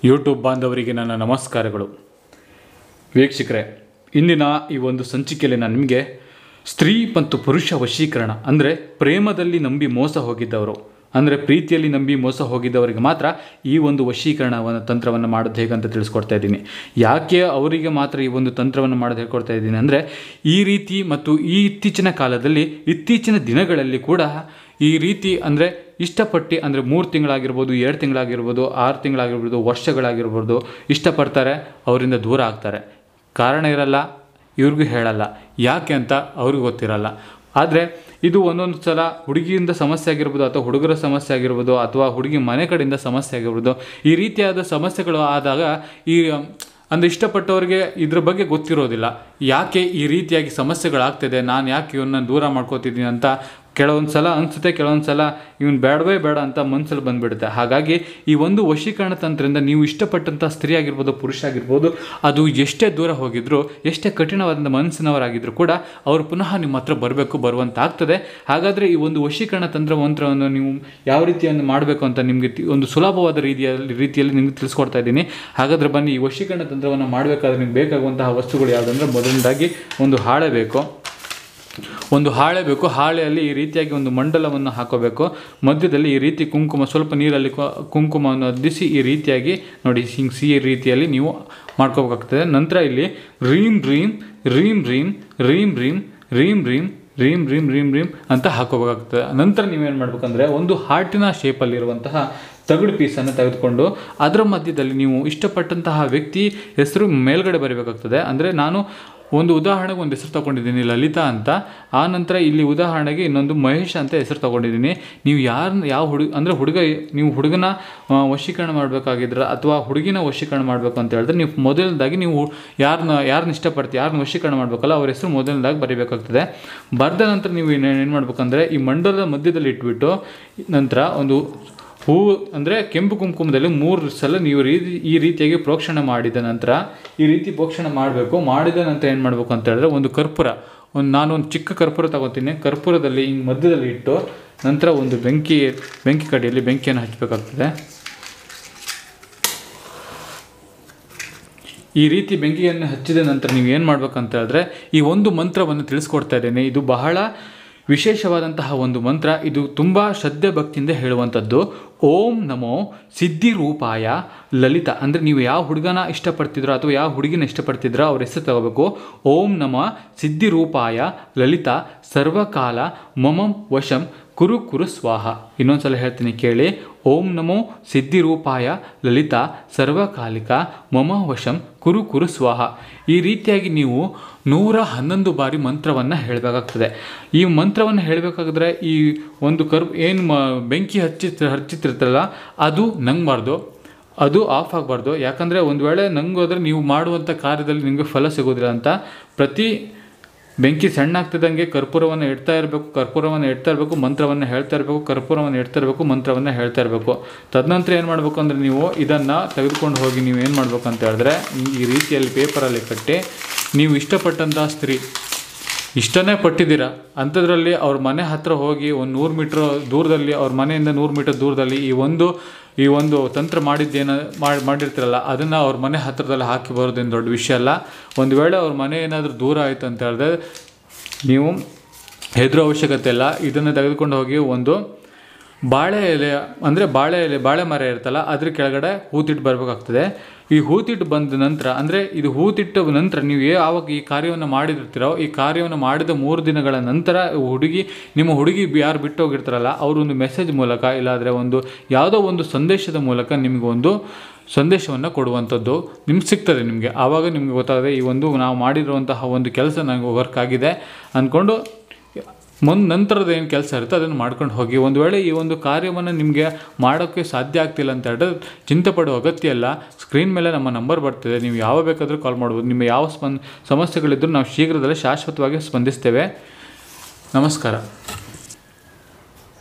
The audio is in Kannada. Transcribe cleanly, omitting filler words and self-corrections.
ಯೂಟ್ಯೂಬ್ ಬಾಂಧವರಿಗೆ ನನ್ನ ನಮಸ್ಕಾರಗಳು. ವೀಕ್ಷಕರೇ, ಇಂದಿನ ಈ ಒಂದು ಸಂಚಿಕೆಯಲ್ಲಿ ನಾನು ನಿಮಗೆ ಸ್ತ್ರೀ ಮತ್ತು ಪುರುಷ ವಶೀಕರಣ ಅಂದರೆ ಪ್ರೇಮದಲ್ಲಿ ನಂಬಿ ಮೋಸ ಹೋಗಿದ್ದವರು, ಅಂದರೆ ಪ್ರೀತಿಯಲ್ಲಿ ನಂಬಿ ಮೋಸ ಹೋಗಿದ್ದವರಿಗೆ ಮಾತ್ರ ಈ ಒಂದು ವಶೀಕರಣವನ್ನು ತಂತ್ರವನ್ನು ಮಾಡೋದು ಹೇಗಂತ ತಿಳಿಸ್ಕೊಡ್ತಾ ಇದ್ದೀನಿ. ಯಾಕೆ ಅವರಿಗೆ ಮಾತ್ರ ಈ ಒಂದು ತಂತ್ರವನ್ನು ಮಾಡೋದು ಹೇಳ್ಕೊಡ್ತಾ ಇದ್ದೀನಿ ಅಂದರೆ, ಈ ರೀತಿ ಮತ್ತು ಇತ್ತೀಚಿನ ದಿನಗಳಲ್ಲಿ ಕೂಡ ಈ ರೀತಿ ಅಂದರೆ ಇಷ್ಟಪಟ್ಟು ಅಂದರೆ 3 ತಿಂಗಳಾಗಿರ್ಬೋದು, 2 ತಿಂಗಳಾಗಿರ್ಬೋದು, 6 ತಿಂಗಳಾಗಿರ್ಬೋದು, ವರ್ಷಗಳಾಗಿರ್ಬೋದು ಇಷ್ಟಪಡ್ತಾರೆ, ಅವರಿಂದ ದೂರ ಆಗ್ತಾರೆ. ಕಾರಣ ಇರಲ್ಲ, ಇವ್ರಿಗೂ ಹೇಳಲ್ಲ, ಯಾಕೆ ಅಂತ ಅವ್ರಿಗೂ ಗೊತ್ತಿರಲ್ಲ. ಆದರೆ ಇದು ಒಂದೊಂದು ಸಲ ಹುಡುಗಿಯಿಂದ ಸಮಸ್ಯೆ ಆಗಿರ್ಬೋದು, ಅಥವಾ ಹುಡುಗರ ಸಮಸ್ಯೆ ಆಗಿರ್ಬೋದು, ಅಥವಾ ಹುಡುಗಿ ಮನೆ ಕಡೆಯಿಂದ ಸಮಸ್ಯೆ ಆಗಿರ್ಬೋದು. ಈ ರೀತಿಯಾದ ಸಮಸ್ಯೆಗಳು ಆದಾಗ ಅಂದರೆ ಇಷ್ಟಪಟ್ಟವ್ರಿಗೆ ಇದ್ರ ಬಗ್ಗೆ ಗೊತ್ತಿರೋದಿಲ್ಲ. ಯಾಕೆ ಈ ರೀತಿಯಾಗಿ ಸಮಸ್ಯೆಗಳಾಗ್ತಿದೆ, ನಾನು ಯಾಕೆ ಇವನ್ನ ದೂರ ಮಾಡ್ಕೋತಿದ್ದೀನಿ ಅಂತ ಕೆಲವೊಂದು ಸಲ ಅನಿಸುತ್ತೆ, ಕೆಲವೊಂದು ಸಲ ಇವನು ಬೇಡವೇ ಬೇಡ ಅಂತ ಮನಸ್ಸಲ್ಲಿ ಬಂದುಬಿಡುತ್ತೆ. ಹಾಗಾಗಿ ಈ ಒಂದು ವಶೀಕರಣ ತಂತ್ರದಿಂದ ನೀವು ಇಷ್ಟಪಟ್ಟಂಥ ಸ್ತ್ರೀ ಆಗಿರ್ಬೋದು, ಪುರುಷ ಆಗಿರ್ಬೋದು, ಅದು ಎಷ್ಟೇ ದೂರ ಹೋಗಿದ್ರು, ಎಷ್ಟೇ ಕಠಿಣವಾದಂಥ ಮನಸ್ಸಿನವರಾಗಿದ್ದರೂ ಕೂಡ ಅವರು ಪುನಃ ನಿಮ್ಮ ಹತ್ರ ಬರುವಂತಾಗ್ತದೆ. ಹಾಗಾದರೆ ಈ ಒಂದು ವಶೀಕರಣ ಮಂತ್ರವನ್ನು ನೀವು ಯಾವ ರೀತಿಯನ್ನು ಮಾಡಬೇಕು ಅಂತ ನಿಮಗೆ ಒಂದು ಸುಲಭವಾದ ರೀತಿಯಲ್ಲಿ ನಿಮಗೆ ತಿಳಿಸ್ಕೊಡ್ತಾ ಇದ್ದೀನಿ. ಹಾಗಾದರೆ ಬನ್ನಿ, ಈ ವಶೀಕರಣ ತಂತ್ರವನ್ನು ಮಾಡಬೇಕಾದ್ರೆ ನಿಮ್ಗೆ ಬೇಕಾಗುವಂತಹ ವಸ್ತುಗಳು ಯಾವುದಂದ್ರೆ, ಮೊದಲನೇದಾಗಿ ಒಂದು ಹಾಳೆ ಬೇಕು. ಹಾಳೆಯಲ್ಲಿ ಈ ರೀತಿಯಾಗಿ ಒಂದು ಮಂಡಲವನ್ನು ಹಾಕೋಬೇಕು. ಮಧ್ಯದಲ್ಲಿ ಈ ರೀತಿ ಕುಂಕುಮ, ಸ್ವಲ್ಪ ನೀರಲ್ಲಿ ಕುಂಕುಮವನ್ನು ಅದ್ದಿಸಿ ಈ ರೀತಿಯಾಗಿ ನೋಡಿ, ಈ ರೀತಿಯಲ್ಲಿ ನೀವು ಮಾಡ್ಕೋಬೇಕಾಗ್ತದೆ. ನಂತರ ಇಲ್ಲಿ ರೀಂ ರೀಂ ರೀಂ ರೀಂ ರೀಂ ರೀಂ ರೀಂ ರೀಂ ರೀಂ ರೀಂ ರೀಂ ರೀಂ ಅಂತ ಹಾಕೋಬೇಕಾಗ್ತದೆ. ನಂತರ ನೀವೇನು ಮಾಡ್ಬೇಕಂದ್ರೆ, ಒಂದು ಹಾರ್ಟಿನ ಶೇಪಲ್ಲಿರುವಂತಹ ತಗಡು ಪೀಸನ್ನು ತೆಗೆದುಕೊಂಡು ಅದರ ಮಧ್ಯದಲ್ಲಿ ನೀವು ಇಷ್ಟಪಟ್ಟಂತಹ ವ್ಯಕ್ತಿ ಹೆಸರು ಮೇಲ್ಗಡೆ ಬರೀಬೇಕಾಗ್ತದೆ. ಅಂದರೆ ನಾನು ಒಂದು ಉದಾಹರಣೆಗೆ ಒಂದು ಹೆಸರು ತೊಗೊಂಡಿದ್ದೀನಿ, ಲಲಿತಾ ಅಂತ. ಆ ನಂತರ ಇಲ್ಲಿ ಉದಾಹರಣೆಗೆ ಇನ್ನೊಂದು ಮಹೇಶ್ ಅಂತ ಹೆಸರು ತೊಗೊಂಡಿದ್ದೀನಿ. ನೀವು ಯಾವ ಹುಡುಗನ ವಶೀಕರಣ ಮಾಡಬೇಕಾಗಿದ್ರೆ ಅಥವಾ ಹುಡುಗಿನ ವಶೀಕರಣ ಮಾಡಬೇಕು ಅಂತ ಹೇಳಿದ್ರೆ, ನೀವು ಮೊದಲನೇದಾಗಿ ನೀವು ಯಾರನ್ನ ಇಷ್ಟಪಡ್ತೀವಿ, ಯಾರನ್ನ ವಶೀಕರಣ ಮಾಡಬೇಕಲ್ಲ ಅವ್ರ ಹೆಸರು ಮೊದಲನೇದಾಗಿ ಬರೀಬೇಕಾಗ್ತದೆ. ಬರೆದ ನಂತರ ನೀವು ಏನು ಮಾಡ್ಬೇಕಂದ್ರೆ, ಈ ಮಂಡಲದ ಮಧ್ಯದಲ್ಲಿ ಇಟ್ಬಿಟ್ಟು ನಂತರ ಒಂದು ಹೂವು ಅಂದರೆ ಕೆಂಪು ಕುಂಕುಮದಲ್ಲಿ 3 ಸಲ ನೀವು ಈ ರೀತಿಯಾಗಿ ಪ್ರೋಕ್ಷಣೆ ಮಾಡಿದ ನಂತರ ಈ ರೀತಿ ಪ್ರೋಕ್ಷಣೆ ಮಾಡಬೇಕು. ಮಾಡಿದ ನಂತರ ಏನು ಮಾಡಬೇಕು ಅಂತ ಹೇಳಿದ್ರೆ, ಒಂದು ಕರ್ಪೂರ, ನಾನೊಂದು ಚಿಕ್ಕ ಕರ್ಪೂರ ತಗೋತೀನಿ. ಕರ್ಪೂರದಲ್ಲಿ ಹಿಂಗೆ ಮಧ್ಯದಲ್ಲಿ ಇಟ್ಟು ನಂತರ ಒಂದು ಬೆಂಕಿ ಕಡೆಯಲ್ಲಿ ಬೆಂಕಿಯನ್ನು ಹಚ್ಚಬೇಕಾಗ್ತದೆ. ಈ ರೀತಿ ಬೆಂಕಿಯನ್ನು ಹಚ್ಚಿದ ನಂತರ ನೀವು ಏನು ಮಾಡ್ಬೇಕಂತ ಹೇಳಿದ್ರೆ, ಈ ಒಂದು ಮಂತ್ರವನ್ನು ತಿಳಿಸ್ಕೊಡ್ತಾ ಇದ್ದೇನೆ. ಇದು ಬಹಳ ವಿಶೇಷವಾದಂತಹ ಒಂದು ಮಂತ್ರ. ಇದು ತುಂಬ ಶ್ರದ್ಧೆ ಭಕ್ತಿಯಿಂದ ಹೇಳುವಂಥದ್ದು. ಓಂ ನಮೋ ಸಿದ್ಧಿರೂಪಾಯ ಲಲಿತಾ, ಅಂದರೆ ನೀವು ಯಾವ ಹುಡುಗನ ಇಷ್ಟಪಡ್ತಿದ್ರೋ ಅಥವಾ ಯಾವ ಹುಡುಗಿನ ಇಷ್ಟಪಡ್ತಿದ್ರೋ ಅವ್ರ ಹೆಸರು ತಗೋಬೇಕು. ಓಂ ನಮಃ ಸಿದ್ಧಿರೂಪಾಯ ಲಲಿತಾ ಸರ್ವಕಾಲ ಮಮ ವಶಂ ಕುರು ಸ್ವಾಹ. ಇನ್ನೊಂದ್ಸಲ ಹೇಳ್ತೀನಿ ಕೇಳಿ. ಓಂ ನಮೋ ಸಿದ್ಧಿರೂಪಾಯ ಲಲಿತಾ ಸರ್ವಕಾಲಿಕ ಮಮ ವಶಂ ಕುರು ಸ್ವಾಹ. ಈ ರೀತಿಯಾಗಿ ನೀವು 111 ಬಾರಿ ಮಂತ್ರವನ್ನು ಹೇಳಬೇಕಾಗ್ತದೆ. ಈ ಮಂತ್ರವನ್ನು ಹೇಳಬೇಕಾದ್ರೆ ಈ ಒಂದು ಬೆಂಕಿ ಹಚ್ಚಿತಿರ್ತಾರಲ್ಲ ಅದು ನಂಗಬಾರ್ದು, ಅದು ಆಫ್ ಆಗಬಾರ್ದು. ಯಾಕಂದರೆ ಒಂದು ವೇಳೆ ನಂಗೋದ್ರೆ ನೀವು ಮಾಡುವಂಥ ಕಾರ್ಯದಲ್ಲಿ ನಿಮಗೆ ಫಲ ಸಿಗೋದಿಲ್ಲ ಅಂತ ಪ್ರತಿ ಬೆಂಕಿ ಸಣ್ಣ ಆಗ್ತಿದ್ದಂಗೆ ಕರ್ಪೂರವನ್ನು ಇಡ್ತಾ ಇರಬೇಕು, ಮಂತ್ರವನ್ನು ಹೇಳ್ತಾ ಇರಬೇಕು, ಕರ್ಪೂರವನ್ನು ಇಡ್ತಾ ಇರಬೇಕು, ಮಂತ್ರವನ್ನು ಹೇಳ್ತಾ ಇರಬೇಕು. ತದನಂತರ ಏನು ಮಾಡಬೇಕು ಅಂದರೆ, ನೀವು ಇದನ್ನು ತೆಗೆದುಕೊಂಡು ಹೋಗಿ ನೀವು ಏನು ಮಾಡಬೇಕು ಅಂತ ಹೇಳಿದ್ರೆ, ಈ ರೀತಿಯಲ್ಲಿ ಪೇಪರಲ್ಲಿ ಕಟ್ಟಿ ನೀವು ಇಷ್ಟಪಟ್ಟಂಥ ಸ್ತ್ರೀ ಇಷ್ಟನೇ ಪಟ್ಟಿದ್ದೀರಾ ಅಂಥದ್ರಲ್ಲಿ ಅವ್ರ ಮನೆ ಹತ್ತಿರ ಹೋಗಿ ಒಂದು 100 ಮೀಟ್ರ್ ದೂರದಲ್ಲಿ, ಅವ್ರ ಮನೆಯಿಂದ 100 ಮೀಟರ್ ದೂರದಲ್ಲಿ ಈ ಒಂದು ತಂತ್ರ ಮಾಡಿರ್ತೀರಲ್ಲ ಅದನ್ನು ಅವ್ರ ಮನೆ ಹತ್ತಿರದಲ್ಲಿ ಹಾಕಿ ಬರೋದೇನು ದೊಡ್ಡ ವಿಷಯ ಅಲ್ಲ. ಒಂದು ವೇಳೆ ಅವ್ರ ಮನೆ ಏನಾದರೂ ದೂರ ಆಯಿತು ಅಂತ ಹೇಳಿದ್ರೆ ನೀವು ಹೆದರೋ ಅವಶ್ಯಕತೆ ಇಲ್ಲ. ಇದನ್ನು ತೆಗೆದುಕೊಂಡು ಹೋಗಿ ಒಂದು ಬಾಳೆ ಬಾಳೆ ಮರ ಇರ್ತಲ್ಲ ಅದ್ರ ಕೆಳಗಡೆ ಹೂತಿಟ್ಟು ಬರಬೇಕಾಗ್ತದೆ. ಈ ಹೂತಿಟ್ಟು ಬಂದ ನಂತರ, ಅಂದರೆ ಇದು ಹೂತಿಟ್ಟ ನಂತರ ನೀವು ಯಾವಾಗ ಈ ಕಾರ್ಯವನ್ನು ಮಾಡಿರ್ತೀರೋ, ಈ ಕಾರ್ಯವನ್ನು ಮಾಡಿದ 3 ದಿನಗಳ ನಂತರ ನಿಮ್ಮ ಹುಡುಗಿ ಯಾರು ಬಿಟ್ಟು ಹೋಗಿರ್ತಾರಲ್ಲ ಅವರು ಒಂದು ಮೆಸೇಜ್ ಮೂಲಕ, ಇಲ್ಲಾಂದರೆ ಯಾವುದೋ ಒಂದು ಸಂದೇಶದ ಮೂಲಕ ನಿಮಗೆ ಒಂದು ಸಂದೇಶವನ್ನು ಕೊಡುವಂಥದ್ದು ನಿಮ್ಗೆ ಸಿಗ್ತದೆ. ಆವಾಗ ನಿಮಗೆ ಗೊತ್ತಾಗುತ್ತೆ, ಈ ನಾವು ಮಾಡಿರುವಂತಹ ಒಂದು ಕೆಲಸ ನನಗೆ ವರ್ಕ್ ಆಗಿದೆ ಅಂದ್ಕೊಂಡು ನಂತರದ ಏನು ಕೆಲಸ ಇರುತ್ತೆ ಅದನ್ನು ಮಾಡ್ಕೊಂಡು ಹೋಗಿ. ಒಂದು ವೇಳೆ ಈ ಒಂದು ಕಾರ್ಯವನ್ನು ನಿಮಗೆ ಮಾಡೋಕ್ಕೆ ಸಾಧ್ಯ ಆಗ್ತಿಲ್ಲ ಅಂತ ಹೇಳಿದ್ರೆ ಚಿಂತೆ ಪಡುವ ಅಗತ್ಯ ಇಲ್ಲ. ಸ್ಕ್ರೀನ್ ಮೇಲೆ ನಮ್ಮ ನಂಬರ್ ಬರ್ತಿದೆ, ನೀವು ಯಾವ ಬೇಕಾದರೂ ಕಾಲ್ ಮಾಡ್ಬೋದು. ನಿಮ್ಮ ಯಾವ ಸಮಸ್ಯೆಗಳಿದ್ದರೂ ನಾವು ಶೀಘ್ರದಲ್ಲೇ ಶಾಶ್ವತವಾಗಿ ಸ್ಪಂದಿಸ್ತೇವೆ. ನಮಸ್ಕಾರ.